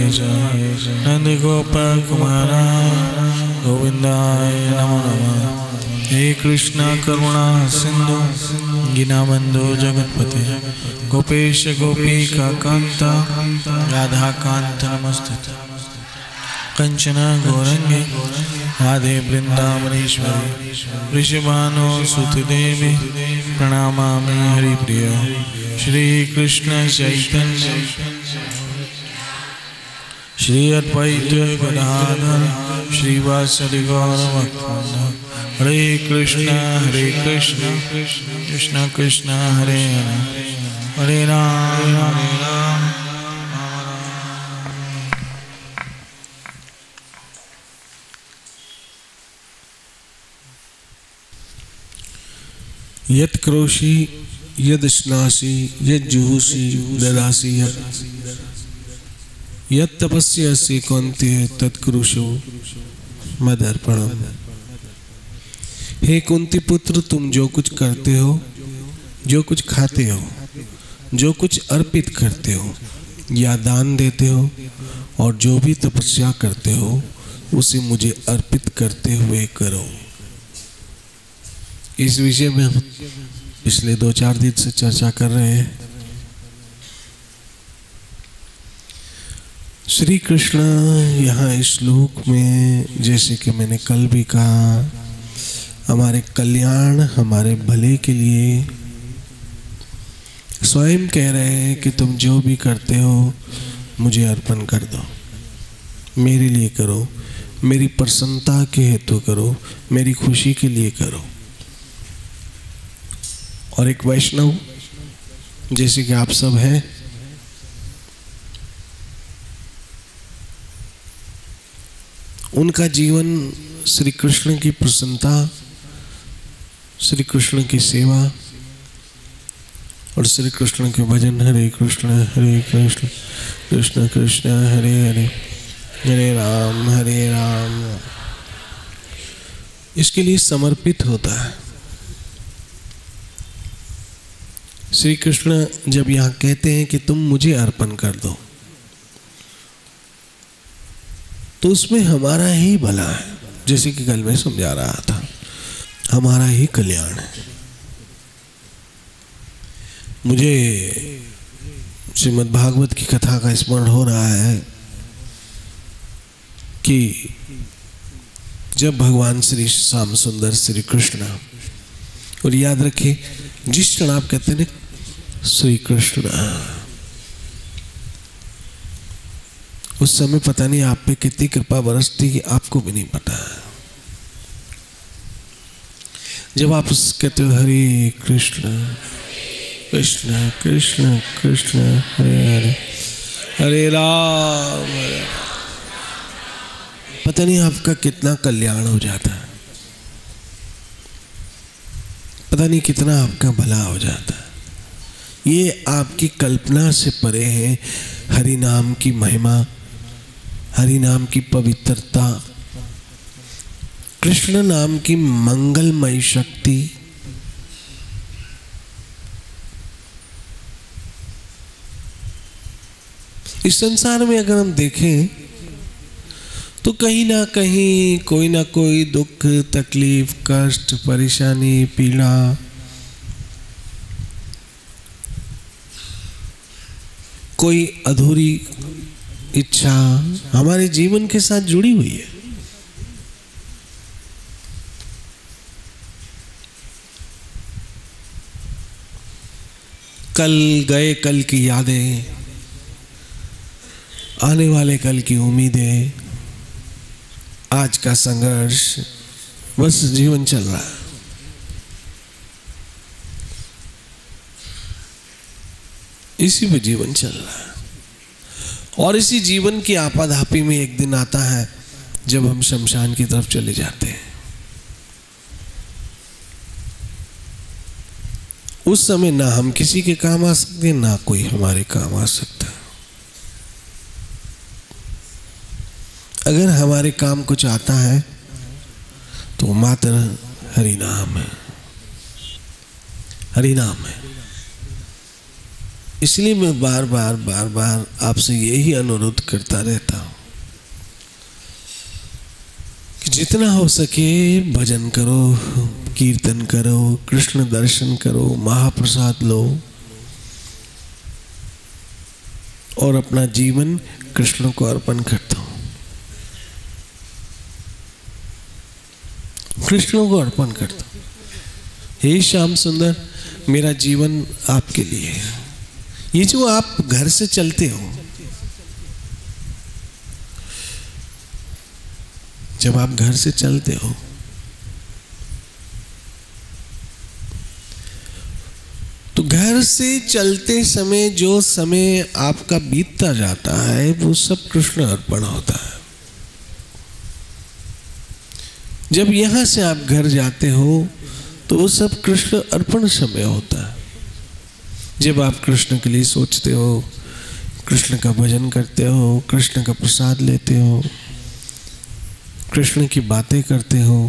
जय नंद गोप कुमारा गोविंदाय नमो नमः। हे कृष्ण करुणा सिंधु दीनबंधु जगतपते गोपेश गोपिका कांत राधा कांत नमस्ते कंचन गौरंगी राधे वृंदावनेश्वरी ऋषभानु सुत देवी प्रणामामि हरिप्रिय। श्री कृष्ण चैतन्य श्री अद्वैत गदाधर श्रीवासदि गौरभक्तवृंद। हरे कृष्ण कृष्ण कृष्ण हरे हरे हरे राम यत् क्रोशी यद स्नासी यद जुहूसी ददासी यत् तपस्यासि कौन्तेय तत्कुरुषो मदर्पणम्। हे कुंती पुत्र, तुम जो कुछ करते हो, जो कुछ खाते हो, जो कुछ अर्पित करते हो या दान देते हो और जो भी तपस्या करते हो उसे मुझे अर्पित करते हुए करो। इस विषय में हम पिछले 2-4 दिन से चर्चा कर रहे हैं। श्री कृष्ण यहाँ इस श्लोक में, जैसे कि मैंने कल भी कहा, हमारे कल्याण हमारे भले के लिए स्वयं कह रहे हैं कि तुम जो भी करते हो मुझे अर्पण कर दो, मेरे लिए करो, मेरी प्रसन्नता के हेतु करो, मेरी खुशी के लिए करो। और एक वैष्णव जैसे कि आप सब हैं, उनका जीवन श्री कृष्ण की प्रसन्नता, श्री कृष्ण की सेवा और श्री कृष्ण के भजन, हरे कृष्ण कृष्ण कृष्ण हरे हरे हरे राम, इसके लिए समर्पित होता है। श्री कृष्ण जब यहाँ कहते हैं कि तुम मुझे अर्पण कर दो, तो उसमें हमारा ही भला है। जैसे कि कल मैं समझा रहा था, हमारा ही कल्याण है। मुझे श्रीमद् भागवत की कथा का स्मरण हो रहा है कि जब भगवान श्री श्याम सुंदर श्री कृष्ण, और याद रखिए जिस क्षण आप कहते हैं श्री कृष्ण, उस समय पता नहीं आप पे कितनी कृपा बरसती कि आपको भी नहीं पता। जब आप कहते हो हरे कृष्ण कृष्ण कृष्ण कृष्ण हरे हरे हरे राम, पता नहीं आपका कितना कल्याण हो जाता है, पता नहीं कितना आपका भला हो जाता है। ये आपकी कल्पना से परे है। हरि नाम की महिमा, हरि नाम की पवित्रता, कृष्ण नाम की मंगलमयी शक्ति, इस संसार में अगर हम देखें तो कहीं ना कहीं कोई ना कोई दुख, तकलीफ, कष्ट, परेशानी, पीड़ा, कोई अधूरी इच्छा हमारे जीवन के साथ जुड़ी हुई है। कल गए कल की यादें, आने वाले कल की उम्मीदें, आज का संघर्ष, बस जीवन चल रहा है। इसी में जीवन चल रहा है। और इसी जीवन की आपाधापी में एक दिन आता है जब हम शमशान की तरफ चले जाते हैं। उस समय ना हम किसी के काम आ सकते, ना कोई हमारे काम आ सकता। अगर हमारे काम कुछ आता है तो मात्र हरि नाम है, हरि नाम है। इसलिए मैं बार बार आपसे यही अनुरोध करता रहता हूँ कि जितना हो सके भजन करो, कीर्तन करो, कृष्ण दर्शन करो, महाप्रसाद लो और अपना जीवन कृष्ण को अर्पण करता हूँ, कृष्ण को अर्पण करता हूँ। हे श्याम सुंदर, मेरा जीवन आपके लिए है। ये जो आप घर से चलते हो, जब आप घर से चलते हो तो घर से चलते समय जो समय आपका बीतता जाता है वो सब कृष्ण अर्पण होता है। जब यहां से आप घर जाते हो तो वो सब कृष्ण अर्पण समय होता है। जब आप कृष्ण के लिए सोचते हो, कृष्ण का भजन करते हो, कृष्ण का प्रसाद लेते हो, कृष्ण की बातें करते हो,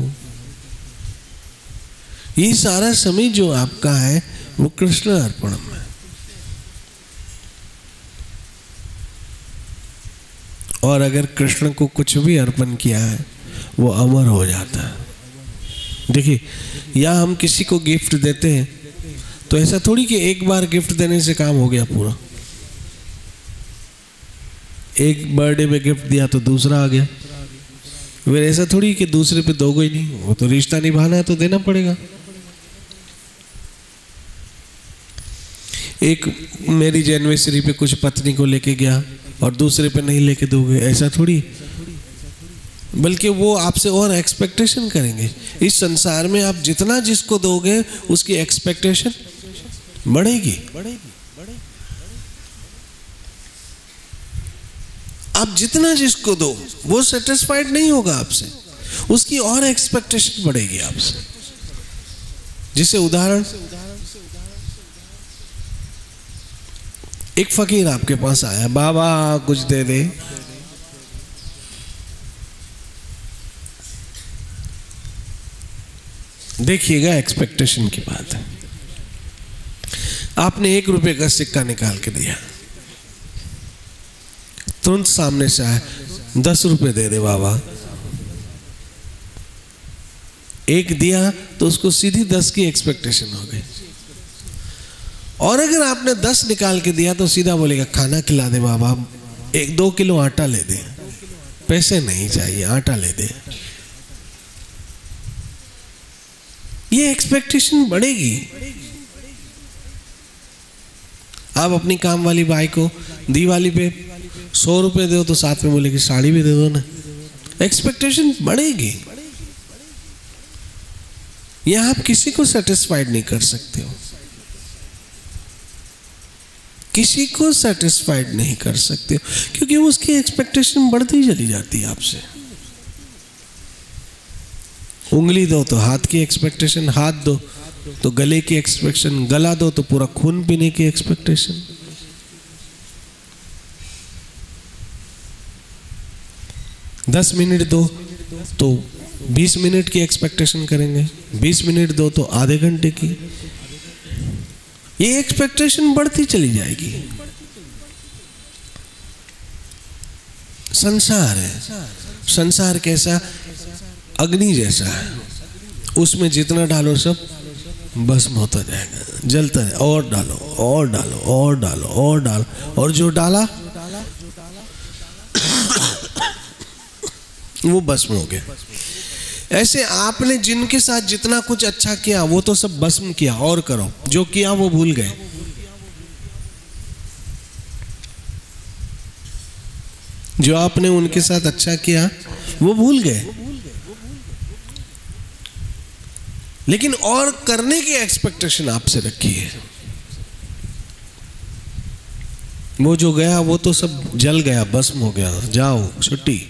ये सारा समय जो आपका है वो कृष्ण अर्पण में। और अगर कृष्ण को कुछ भी अर्पण किया है वो अमर हो जाता है। देखिए, या हम किसी को गिफ्ट देते हैं तो ऐसा थोड़ी कि एक बार गिफ्ट देने से काम हो गया पूरा। एक बर्थडे में गिफ्ट दिया तो दूसरा आ गया, फिर ऐसा थोड़ी कि दूसरे पे दोगे ही नहीं। वो तो रिश्ता निभाना है तो देना पड़ेगा। एक मैरिज एनिवर्सरी पे कुछ पत्नी को लेके गया और दूसरे पे नहीं लेके दोगे, ऐसा थोड़ी। बल्कि वो आपसे और एक्सपेक्टेशन करेंगे। इस संसार में आप जितना जिसको दोगे उसकी एक्सपेक्टेशन बढ़ेगी। आप जितना जिसको दो वो सेटिस्फाइड नहीं होगा आपसे, उसकी और एक्सपेक्टेशन बढ़ेगी आपसे। जिसे उदाहरण, एक फकीर आपके पास आया, बाबा कुछ दे दे। देखिएगा, एक्सपेक्टेशन की बात है। आपने 1 रुपए का सिक्का निकाल के दिया, तुरंत सामने से आया, 10 रुपए दे दे बाबा। एक दिया तो उसको सीधी 10 की एक्सपेक्टेशन हो गई। और अगर आपने 10 निकाल के दिया तो सीधा बोलेगा खाना खिला दे बाबा, 1-2 किलो आटा ले दे, पैसे नहीं चाहिए, आटा ले दे। ये एक्सपेक्टेशन बढ़ेगी। आप अपनी काम वाली भाई को दिवाली पे 100 रुपए दो तो साथ में बोले कि साड़ी भी दे दो ना। एक्सपेक्टेशन बढ़ेगी। यह आप किसी को सेटिस्फाइड नहीं कर सकते हो, किसी को सेटिस्फाइड नहीं कर सकते हो, क्योंकि उसकी एक्सपेक्टेशन बढ़ती चली जाती है आपसे। उंगली दो तो हाथ की एक्सपेक्टेशन, हाथ दो तो गले की एक्सपेक्टेशन, गला दो तो पूरा खून पीने की एक्सपेक्टेशन। दस मिनट दो तो 20 मिनट की एक्सपेक्टेशन करेंगे, 20 मिनट दो तो आधे घंटे की। ये एक्सपेक्टेशन बढ़ती चली जाएगी। संसार है, संसार कैसा, अग्नि जैसा है, उसमें जितना डालो सब भस्म होता जाएगा, जलता है। और डालो और डालो और डालो और डालो, और जो डाला वो भस्म हो गया। ऐसे आपने जिनके साथ जितना कुछ अच्छा किया वो तो सब भस्म किया, और करो, जो किया वो भूल गए। जो आपने उनके साथ अच्छा किया वो भूल गए, लेकिन और करने की एक्सपेक्टेशन आपसे रखी है। वो जो गया वो तो सब जल गया, भस्म हो गया, जाओ छुट्टी।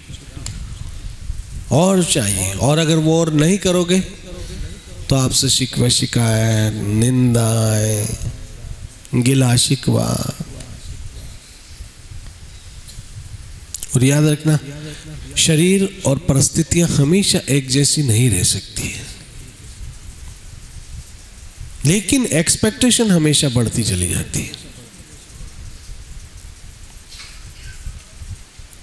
और चाहिए, और अगर वो और नहीं करोगे तो आपसे शिकवा शिकायत, निंदाएं, गिला शिकवा। और याद रखना, शरीर और परिस्थितियां हमेशा एक जैसी नहीं रह सकती है, लेकिन एक्सपेक्टेशन हमेशा बढ़ती चली जाती है।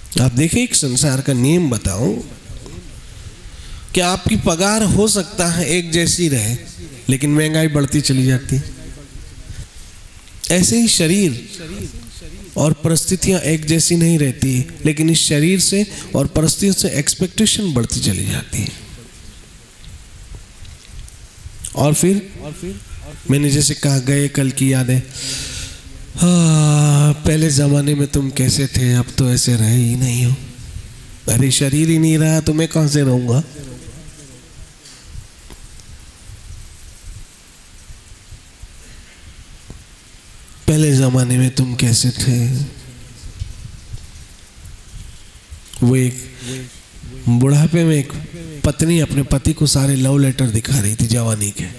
आप देखिए, एक संसार का नियम बताऊं कि आपकी पगार हो सकता है एक जैसी रहे, लेकिन महंगाई बढ़ती चली जाती है। ऐसे ही शरीर और परिस्थितियां एक जैसी नहीं रहती, लेकिन इस शरीर से और परिस्थितियों से एक्सपेक्टेशन बढ़ती चली जाती है। और फिर मैंने जैसे कहा, गए कल की यादें। हाँ, पहले जमाने में तुम कैसे थे, अब तो ऐसे रहे ही नहीं हो। अरे शरीर ही नहीं रहा तो मैं कहां से रहूंगा। पहले जमाने में तुम कैसे थे। वो एक बुढ़ापे में एक पत्नी अपने पति को सारे लव लेटर दिखा रही थी जवानी के,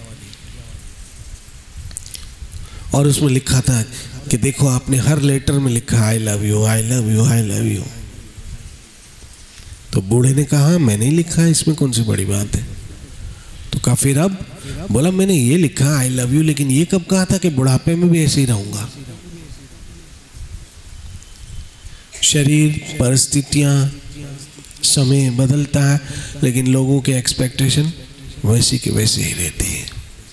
और उसमें लिखा था कि देखो आपने हर लेटर में लिखा I love you, I love you, I love you. तो बूढ़े ने कहा मैंने ही लिखा है, इसमें कौन सी बड़ी बात है। तो कहा फिर अब, बोला मैंने ये लिखा आई लव यू, लेकिन ये कब कहा था कि बुढ़ापे में भी ऐसे ही रहूंगा। शरीर, परिस्थितियां, समय बदलता है, लेकिन लोगों के एक्सपेक्टेशन वैसी के वैसे ही रहती है।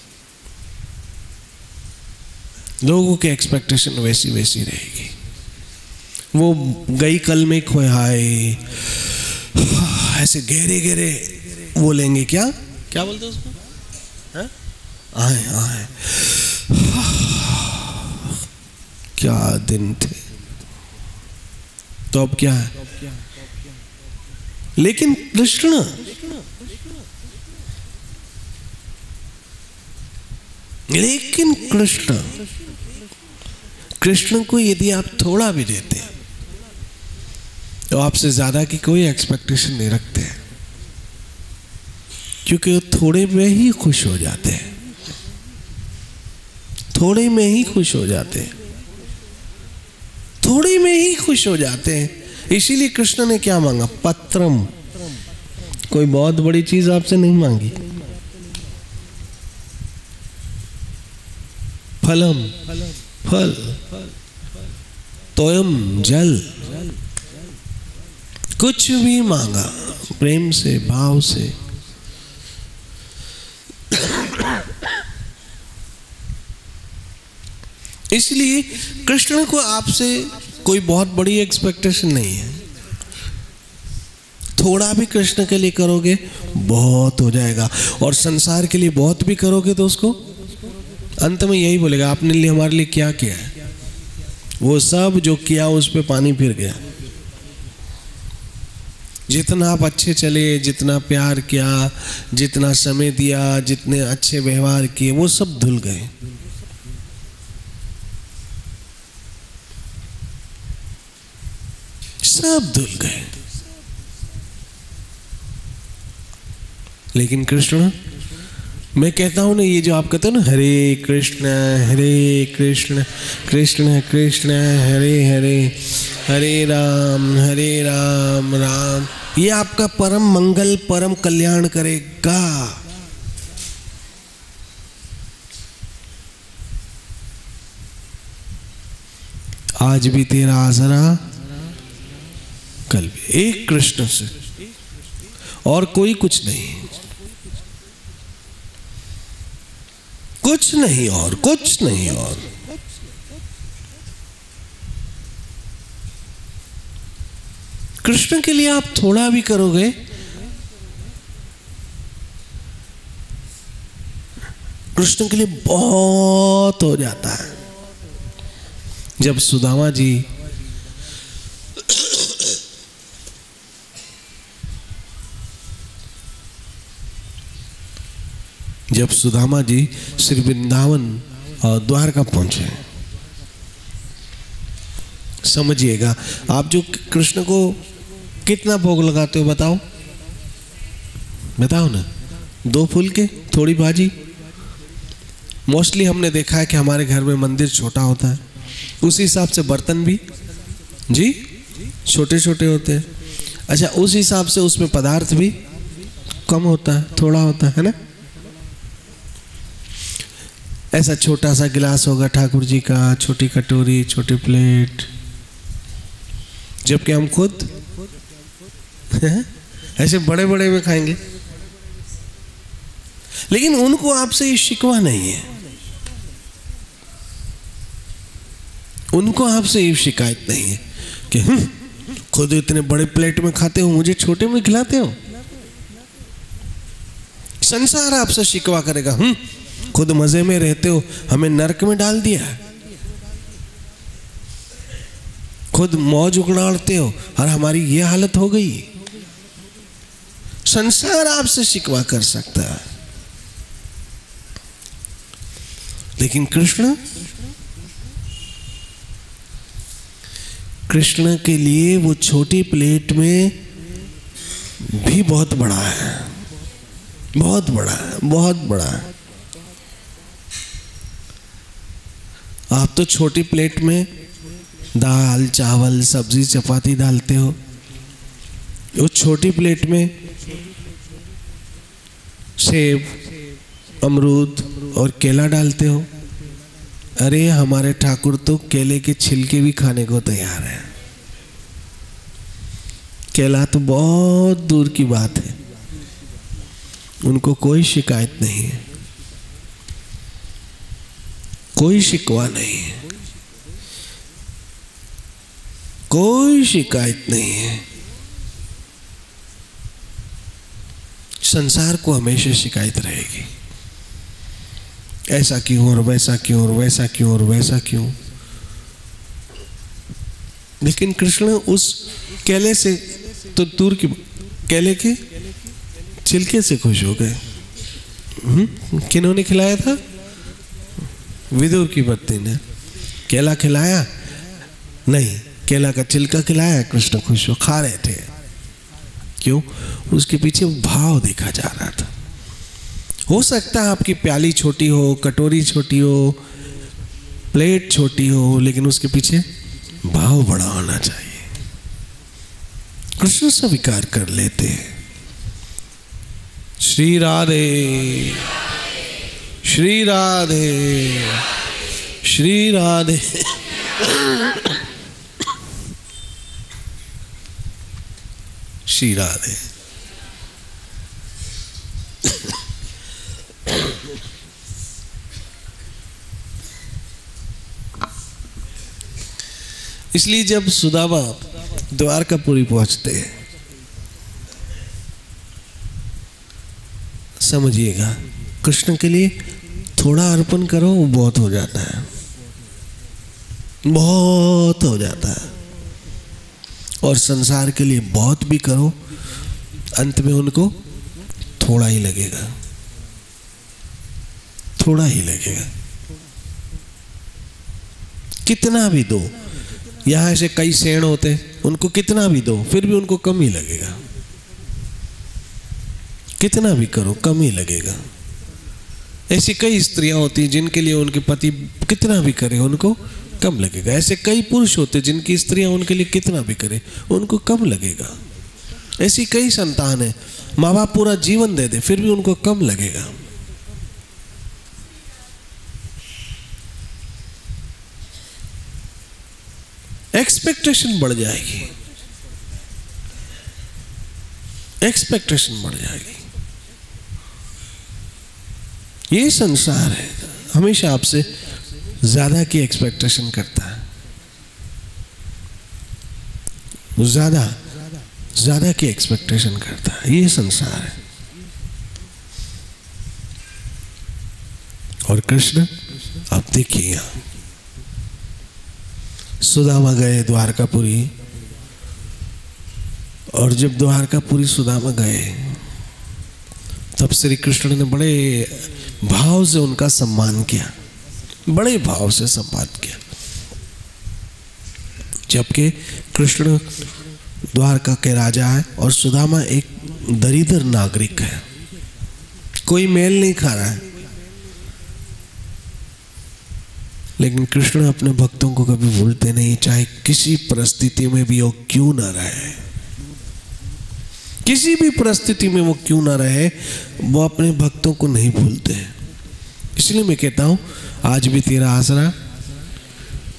लोगों के एक्सपेक्टेशन वैसी वैसी रहेगी। वो गई कल में खोए हाय, ऐसे गहरे गहरे बोलेंगे, क्या क्या बोलते उसको, आए आए, क्या दिन थे। तो अब क्या है, लेकिन कृष्ण कृष्ण को यदि आप थोड़ा भी देते तो आपसे ज्यादा की कोई एक्सपेक्टेशन नहीं रखते हैं, क्योंकि वो थोड़े में ही खुश हो जाते हैं, थोड़े में ही खुश हो जाते हैं, थोड़े में ही खुश हो जाते हैं। इसीलिए कृष्ण ने क्या मांगा, पत्रम, कोई बहुत बड़ी चीज आपसे नहीं मांगी। फलम, फल, तोयम, जल, कुछ भी मांगा प्रेम से, भाव से। इसलिए कृष्ण को आपसे कोई बहुत बड़ी एक्सपेक्टेशन नहीं है। थोड़ा भी कृष्ण के लिए करोगे बहुत हो जाएगा, और संसार के लिए बहुत भी करोगे तो उसको अंत में यही बोलेगा आपने लिए हमारे लिए क्या किया है। वो सब जो किया उस पे पानी फिर गया। जितना आप अच्छे चले, जितना प्यार किया, जितना समय दिया, जितने अच्छे व्यवहार किए, वो सब धुल गए। सब धुल गए। लेकिन कृष्ण, मैं कहता हूं ना, ये जो आप कहते हो ना हरे कृष्ण कृष्ण कृष्ण हरे हरे, हरे राम राम, ये आपका परम मंगल, परम कल्याण करेगा। आज भी तेरा आसरा, कल भी। एक कृष्ण से और कोई कुछ नहीं, कुछ नहीं और कुछ नहीं और। कृष्ण के लिए आप थोड़ा भी करोगे कृष्ण के लिए बहुत हो जाता है। जब सुदामा जी श्री वृंदावन और द्वारका पहुंचे, समझिएगा आप जो कृष्ण को कितना भोग लगाते हो बताओ, बताओ ना। 2 फूल के, थोड़ी भाजी। मोस्टली हमने देखा है कि हमारे घर में मंदिर छोटा होता है, उसी हिसाब से बर्तन भी जी छोटे छोटे होते हैं। अच्छा, उस हिसाब से उसमें पदार्थ भी कम होता है, थोड़ा होता है ना। ऐसा छोटा सा गिलास होगा ठाकुर जी का, छोटी कटोरी, छोटी प्लेट, जबकि हम खुद ऐसे बड़े बड़े में खाएंगे। लेकिन उनको आपसे ये शिकवा नहीं है, उनको आपसे ये शिकायत नहीं है कि खुद इतने बड़े प्लेट में खाते हो, मुझे छोटे में खिलाते हो। संसार आपसे शिकवा करेगा, खुद मजे में रहते हो, हमें नरक में डाल दिया, खुद मौज उड़ाते हो और हमारी ये हालत हो गई। संसार आपसे शिकवा कर सकता है, लेकिन कृष्ण के लिए वो छोटी प्लेट में भी बहुत बड़ा है, बहुत बड़ा है, बहुत बड़ा है। आप तो छोटी प्लेट में दाल चावल सब्जी चपाती डालते हो, वो छोटी प्लेट में सेब अमरूद और केला डालते हो। अरे हमारे ठाकुर तो केले के छिलके भी खाने को तैयार है। केला तो बहुत दूर की बात है, उनको कोई शिकायत नहीं है, कोई शिकवा नहीं है, कोई शिकायत नहीं है। संसार को हमेशा शिकायत रहेगी, ऐसा क्यों और वैसा क्यों और वैसा क्यों और वैसा क्यों। लेकिन कृष्ण उस केले से तो दूर की, केले के छिलके से खुश हो गए। किन्होंने खिलाया था? विदुर की पत्नी ने। केला खिलाया नहीं, केला का छिलका खिलाया, कृष्ण खुश हो खा रहे थे। क्यों? उसके पीछे भाव देखा जा रहा था। हो सकता है आपकी प्याली छोटी हो, कटोरी छोटी हो, प्लेट छोटी हो, लेकिन उसके पीछे भाव बड़ा होना चाहिए। कृष्ण स्वीकार कर लेते हैं। श्री राधे श्री राधे श्री राधे श्री राधे। इसलिए जब सुदामा द्वारकापुरी पहुंचते हैं, समझिएगा कृष्ण के लिए थोड़ा अर्पण करो, वो बहुत हो जाता है, बहुत हो जाता है। और संसार के लिए बहुत भी करो, अंत में उनको थोड़ा ही लगेगा, थोड़ा ही लगेगा। कितना भी दो, यहां ऐसे कई सेण होते, उनको कितना भी दो फिर भी उनको कम ही लगेगा, कितना भी करो कम ही लगेगा। ऐसी कई स्त्रियां होती जिनके लिए उनके पति कितना भी करे उनको कम लगेगा। ऐसे कई पुरुष होते जिनकी स्त्रियां उनके लिए कितना भी करे उनको कम लगेगा। ऐसी कई संतान है, माँ बाप पूरा जीवन दे दे फिर भी उनको कम लगेगा। एक्सपेक्टेशन बढ़ जाएगी, एक्सपेक्टेशन बढ़ जाएगी। ये संसार है, हमेशा आपसे ज्यादा की एक्सपेक्टेशन करता है, ज्यादा ज्यादा की एक्सपेक्टेशन करता है। ये संसार है। और कृष्ण, अब देखिए यहां सुदामा गए द्वारकापुरी, और जब द्वारकापुरी सुदामा गए तब श्री कृष्ण ने बड़े भाव से उनका सम्मान किया, बड़े भाव से सम्मान किया। जबकि कृष्ण द्वारका के राजा है और सुदामा एक दरिद्र नागरिक है, कोई मेल नहीं खा रहा है, लेकिन कृष्ण अपने भक्तों को कभी भूलते नहीं, चाहे किसी परिस्थिति में भी वो क्यों ना रहे, किसी भी परिस्थिति में वो क्यों ना रहे, वो अपने भक्तों को नहीं भूलते हैं। इसलिए मैं कहता हूं, आज भी तेरा आसरा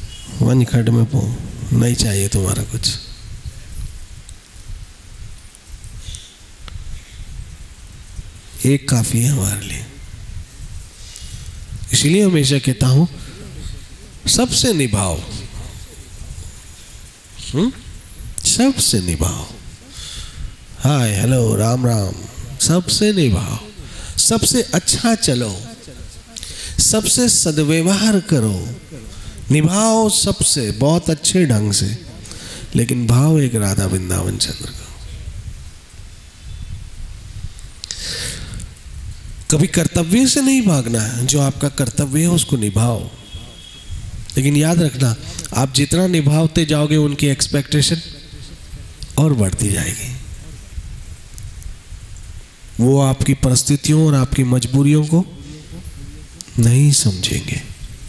वनखंड में नहीं चाहिए तुम्हारा कुछ। एक काफी है हमारे लिए। इसलिए हमेशा कहता हूं सबसे निभाओ, सबसे निभाओ। हाय हेलो राम राम, सबसे निभाओ, सबसे अच्छा चलो, सबसे सद्व्यवहार करो, निभाओ सबसे बहुत अच्छे ढंग से, लेकिन भाव एक राधा वृंदावन चंद्र का। कभी कर्तव्य से नहीं भागना है, जो आपका कर्तव्य है उसको निभाओ, लेकिन याद रखना आप जितना निभावते जाओगे उनकी एक्सपेक्टेशन और बढ़ती जाएगी। वो आपकी परिस्थितियों और आपकी मजबूरियों को नहीं समझेंगे,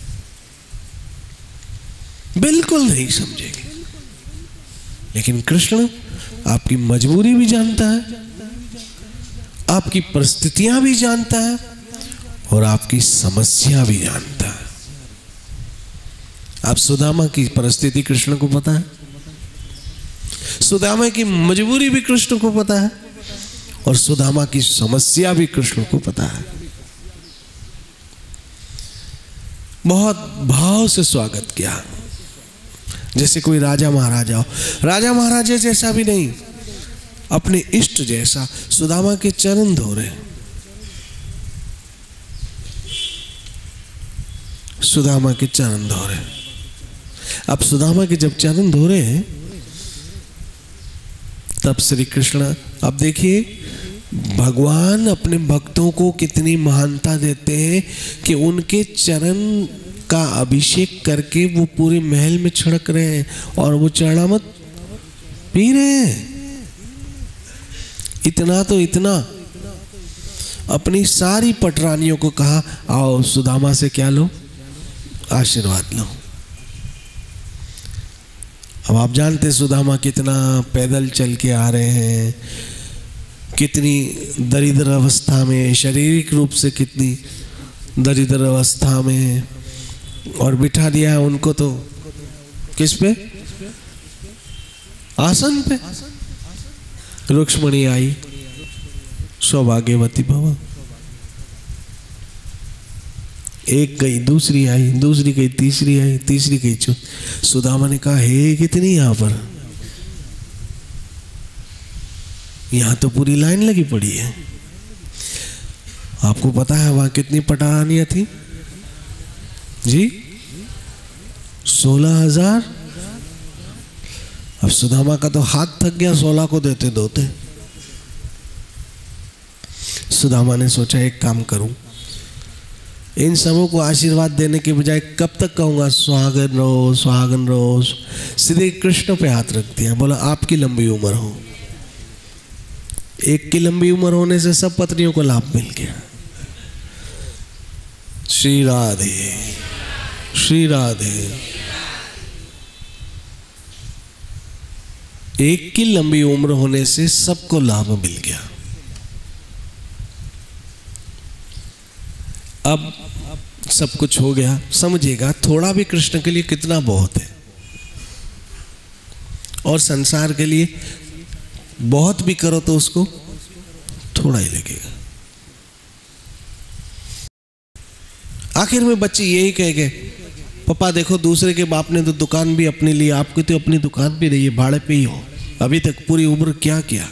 बिल्कुल नहीं समझेंगे। लेकिन कृष्ण आपकी मजबूरी भी जानता है, आपकी परिस्थितियां भी जानता है और आपकी समस्या भी जानता है। आप सुदामा की परिस्थिति कृष्ण को पता है, सुदामा की मजबूरी भी कृष्ण को पता है और सुदामा की समस्या भी कृष्ण को पता है। बहुत भाव से स्वागत किया, जैसे कोई राजा महाराजा हो। राजा महाराजा जैसा भी नहीं, अपने इष्ट जैसा सुदामा के चरण धो रहे। सुदामा के चरण धो रहे। अब सुदामा के जब चरण धो रहे हैं तब श्री कृष्ण, अब देखिए भगवान अपने भक्तों को कितनी महानता देते हैं कि उनके चरण का अभिषेक करके वो पूरे महल में छिड़क रहे हैं और वो चरणामृत पी रहे हैं। इतना तो इतना, अपनी सारी पटरानियों को कहा आओ सुदामा से क्या लो, आशीर्वाद लो। अब आप जानते सुदामा कितना पैदल चल के आ रहे हैं, कितनी दरिद्र अवस्था में, शारीरिक रूप से कितनी दरिद्र अवस्था में, और बिठा दिया है उनको तो किस पे, आसन पे। रुक्ष्मणी आई, सौभाग्यवती भव। एक गई, दूसरी आई, दूसरी गई, तीसरी आई, तीसरी गई चौथी। सुदामा ने कहा हे कितनी यहां पर, यहां तो पूरी लाइन लगी पड़ी है। आपको पता है वहां कितनी पटरानियां थी जी? 16,000। अब सुदामा का तो हाथ थक गया 16 को देते दोते। सुदामा ने सोचा एक काम करूं, इन सबों को आशीर्वाद देने के बजाय कब तक कहूंगा सुहागन रहो सुहागन रहो, सीधे कृष्ण पे हाथ रख दिया, बोला आपकी लंबी उम्र हो। एक की लंबी उम्र होने से सब पत्नियों को लाभ मिल गया। श्री राधे श्री राधे। एक की लंबी उम्र होने से सबको लाभ मिल गया। अब सब कुछ हो गया, समझिएगा थोड़ा भी कृष्ण के लिए कितना बहुत है, और संसार के लिए बहुत भी करो तो उसको थोड़ा ही लगेगा। आखिर में बच्चे यही कह गए, पापा देखो दूसरे के बाप ने तो दुकान भी अपने लिए, आपकी तो अपनी दुकान भी नहीं है, भाड़े पे ही हो, अभी तक पूरी उम्र क्या किया।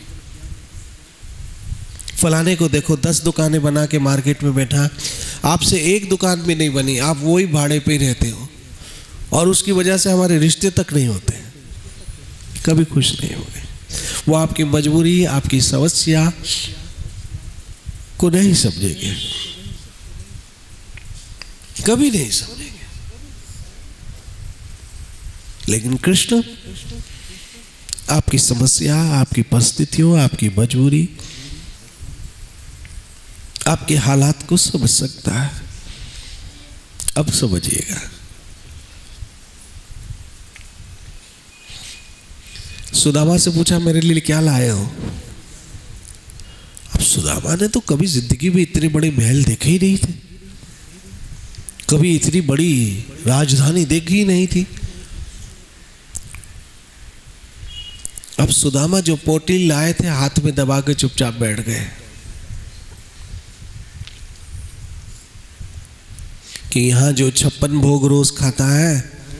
फलाने को देखो 10 दुकानें बना के मार्केट में बैठा, आपसे एक दुकान भी नहीं बनी, आप वही भाड़े पे ही रहते हो, और उसकी वजह से हमारे रिश्ते तक नहीं होते, कभी खुश नहीं होंगे। वो आपकी मजबूरी, आपकी समस्या को नहीं समझेंगे, कभी नहीं समझेंगे। लेकिन कृष्ण आपकी समस्या, आपकी परिस्थितियों, आपकी मजबूरी, आपके हालात को समझ सकता है। अब समझिएगा, सुदामा से पूछा मेरे लिए क्या लाए हो। अब सुदामा ने तो कभी जिंदगी में इतने बड़े महल देखे ही नहीं थे, कभी इतनी बड़ी राजधानी देखी ही नहीं थी। अब सुदामा जो पोटली लाए थे हाथ में दबा के चुपचाप बैठ गए। कि यहाँ जो 56 भोग रोज खाता है,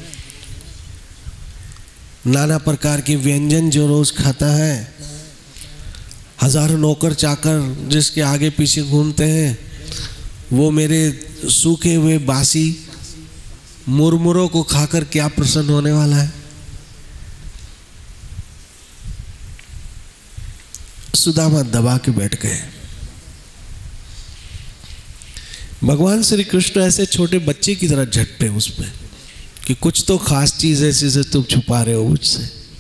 नाना प्रकार के व्यंजन जो रोज खाता है, हजारों नौकर चाकर जिसके आगे पीछे घूमते हैं, वो मेरे सूखे हुए बासी मुरमुरों को खाकर क्या प्रसन्न होने वाला है। सुदामा दबा के बैठ गए। भगवान श्री कृष्ण ऐसे छोटे बच्चे की तरह झटते उसमें कि कुछ तो खास चीज ऐसी से तुम छुपा रहे हो मुझसे।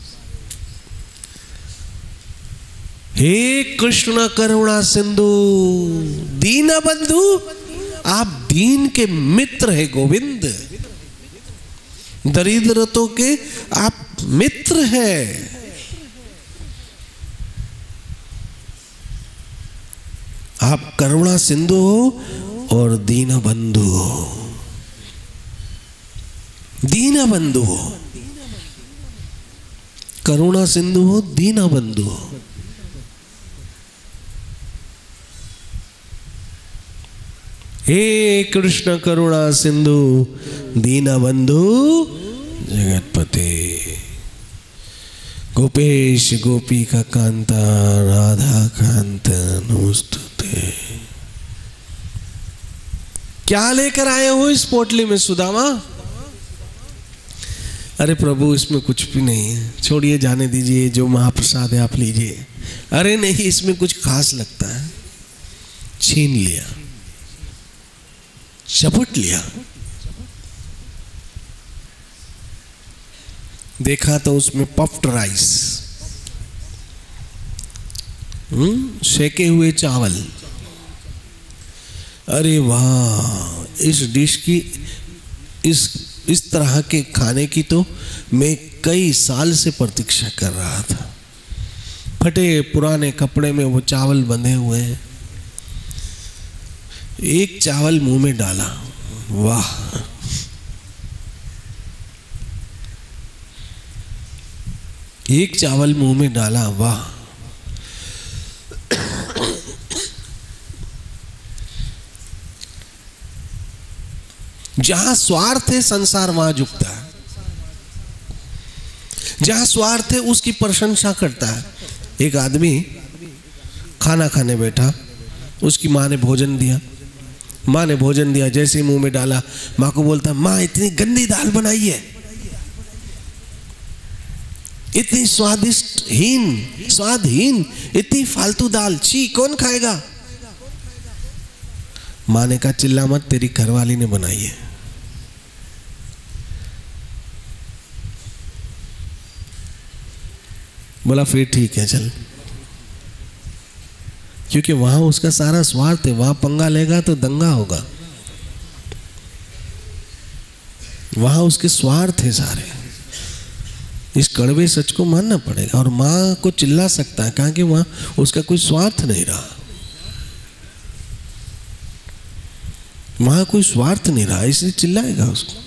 हे कृष्ण करुणा सिंधु दीन बंधु, आप दीन के मित्र है गोविंद, दरिद्रतों के आप मित्र हैं। आप करुणा सिंधु हो और दीन बंधु हो, दीन बंधु हो, करुणा सिंधु हो, दीन बंधु हो। हे कृष्ण करुणा सिंधु दीन बंधु जगतपते, गोपेश गोपिका कांता राधा कांत नमोस्तुते। क्या लेकर आए हो इस पोटली में सुदामा? अरे प्रभु इसमें कुछ भी नहीं है, छोड़िए जाने दीजिए, जो महाप्रसाद है आप लीजिए। अरे नहीं, इसमें कुछ खास लगता है। छीन लिया, चपट लिया, देखा तो उसमें पफ्ड राइस, सेके हुए चावल। अरे वाह, इस डिश की, इस तरह के खाने की तो मैं कई साल से प्रतीक्षा कर रहा था। फटे पुराने कपड़े में वो चावल बंधे हुए हैं। एक चावल मुंह में डाला, वाह, एक चावल मुंह में डाला, वाह। जहां स्वार्थ है संसार वहां झुकता है, जहां स्वार्थ है उसकी प्रशंसा करता है। एक आदमी खाना खाने बैठा, उसकी माँ ने भोजन दिया, माँ ने भोजन दिया, जैसे ही मुंह में डाला माँ को बोलता, माँ इतनी गंदी दाल बनाई है, इतनी स्वादहीन, इतनी फालतू दाल, छी, कौन खाएगा? माँ ने कहा, चिल्ला मत, तेरी घरवाली ने बनाई है। बोला फिर ठीक है चल, क्योंकि वहां उसका सारा स्वार्थ है, वहां पंगा लेगा तो दंगा होगा, वहां उसके स्वार्थ है सारे। इस कड़वे सच को मानना पड़ेगा। और माँ को चिल्ला सकता है, कहा कि वहां उसका कोई स्वार्थ नहीं रहा, वहां कोई स्वार्थ नहीं रहा, इसलिए चिल्लाएगा उसको।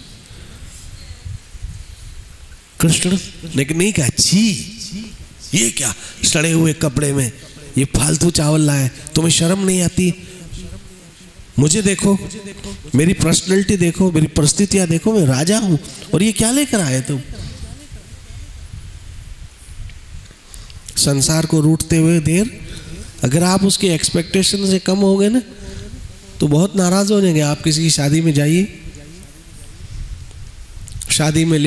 कृष्ण लेकिन नहीं कहा, छी ये क्या सड़े हुए कपड़े में ये फालतू चावल लाए, तुम्हें शर्म नहीं आती? मुझे देखो, मेरी पर्सनैलिटी देखो, मेरी परिस्थितियां देखो, मैं राजा हूं और ये क्या लेकर आए तुम? संसार को रूठते हुए देर, अगर आप उसके एक्सपेक्टेशन से कम हो गए ना तो बहुत नाराज हो जाएंगे। आप किसी की शादी में जाइए, शादी में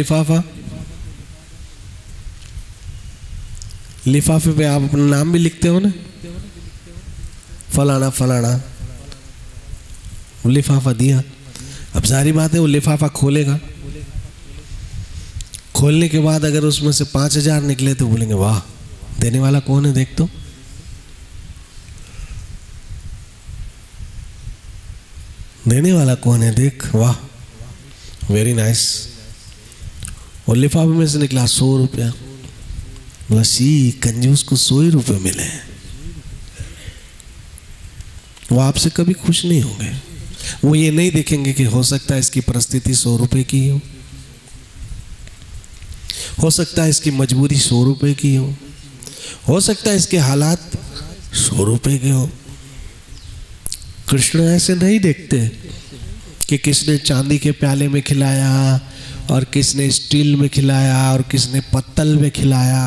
लिफाफे पे आप अपना नाम भी लिखते हो ना, फलाना फलाना, लिफाफा दिया। अब सारी बात है, वो लिफाफा खोलेगा, खोलने के बाद अगर उसमें से 5,000 निकले तो बोलेंगे वाह, देने वाला कौन है देख तो। देने वाला कौन है देख, वाह, वेरी नाइस। और लिफाफे में से निकला 100 रुपया। बोला सी कंजूस को 100 रुपये मिले। वो आपसे कभी खुश नहीं होंगे। वो ये नहीं देखेंगे कि हो सकता है इसकी परिस्थिति 100 रुपये की हो सकता है इसकी मजबूरी 100 रुपये की हो सकता है इसके हालात 100 रुपये के हो। कृष्ण ऐसे नहीं देखते कि किसने चांदी के प्याले में खिलाया और किसने स्टील में खिलाया और किसने पत्तल में खिलाया।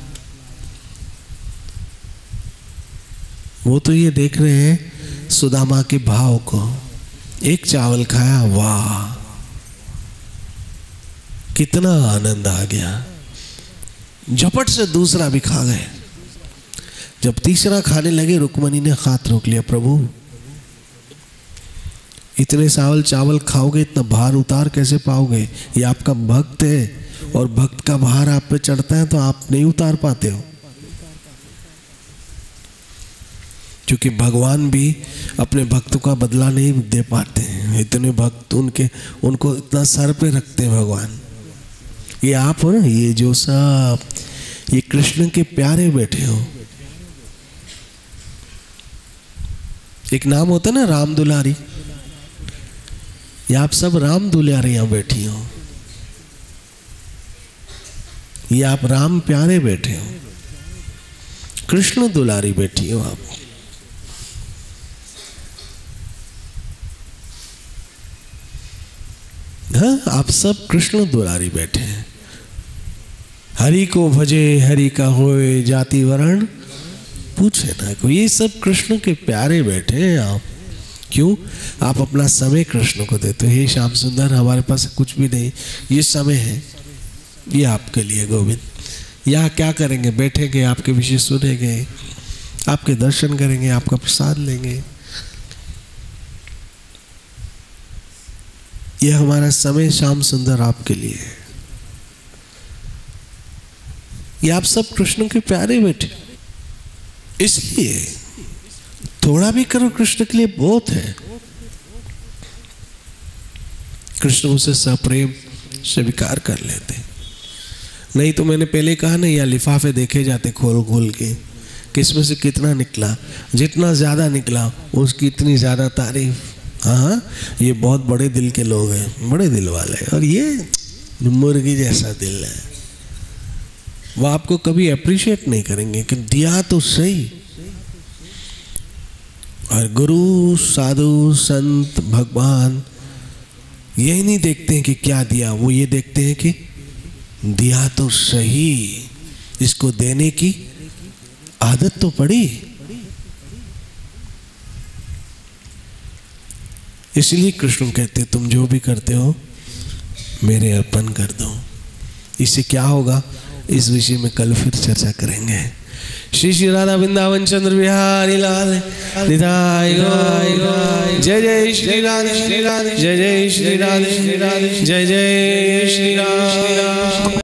वो तो ये देख रहे हैं सुदामा के भाव को। एक चावल खाया, वाह कितना आनंद आ गया, झपट से दूसरा भी खा गए। जब तीसरा खाने लगे, रुक्मणी ने हाथ रोक लिया, प्रभु इतने चावल खाओगे, इतना भार उतार कैसे पाओगे? ये आपका भक्त है और भक्त का भार आप पे चढ़ता है तो आप नहीं उतार पाते हो। क्योंकि भगवान भी अपने भक्तों का बदला नहीं दे पाते हैं। इतने भक्त उनको इतना सर पे रखते हैं भगवान। ये आप हो ना, ये जो सब ये कृष्ण के प्यारे बैठे हो। एक नाम होता है ना राम दुलारी, ये आप सब राम दुलारी यहां बैठी हो। ये आप राम प्यारे बैठे हो, कृष्ण दुलारी बैठी हो आप। हाँ, आप सब कृष्ण दुलारी बैठे हैं। हरि को भजे हरि का होए, जाति वर्ण पूछे ना को। ये सब कृष्ण के प्यारे बैठे हैं आप। क्यों? आप अपना समय कृष्ण को देते हो। हे श्याम सुंदर, हमारे पास कुछ भी नहीं, ये समय है, ये आपके लिए गोविंद। यहाँ क्या करेंगे? बैठेंगे, आपके विषय सुनेंगे, आपके दर्शन करेंगे, आपका प्रसाद लेंगे। ये हमारा समय श्याम सुंदर आपके लिए है। ये आप सब कृष्ण के प्यारे बैठे, इसलिए थोड़ा भी करो कृष्ण के लिए बहुत है। कृष्ण उसे सप्रेम स्वीकार कर लेते। नहीं तो मैंने पहले कहा ना, या लिफाफे देखे जाते खोल खोल के, किसमें से कितना निकला। जितना ज्यादा निकला उसकी इतनी ज्यादा तारीफ। हाँ, ये बहुत बड़े दिल के लोग हैं, बड़े दिल वाले, और ये मुर्गी जैसा दिल है। वो आपको कभी अप्रिशिएट नहीं करेंगे कि दिया तो सही। और गुरु, साधु, संत, भगवान यही नहीं देखते हैं कि क्या दिया, वो ये देखते हैं कि दिया तो सही, इसको देने की आदत तो पड़ी। इसलिए कृष्ण कहते तुम जो भी करते हो मेरे अर्पण कर दो। इससे क्या होगा, इस विषय में कल फिर चर्चा करेंगे। श्री श्री राधा वृंदावन चंद्र बिहारी लाल निताय गौर। जय जय श्री राधे, जय जय श्री राधे, जय जय श्री राम।